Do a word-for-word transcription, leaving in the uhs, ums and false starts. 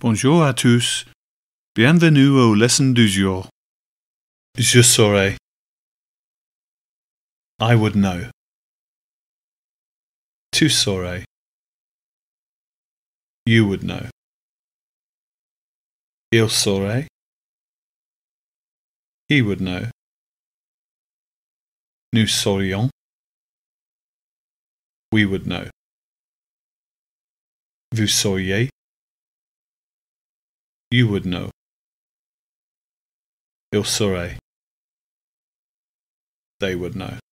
Bonjour à tous. Bienvenue aux leçons du jour. Je saurais. I would know. Tu saurais. You would know. Il saurait. He would know. Nous saurions. We would know. Vous sauriez. You would know. Il saurait. They would know.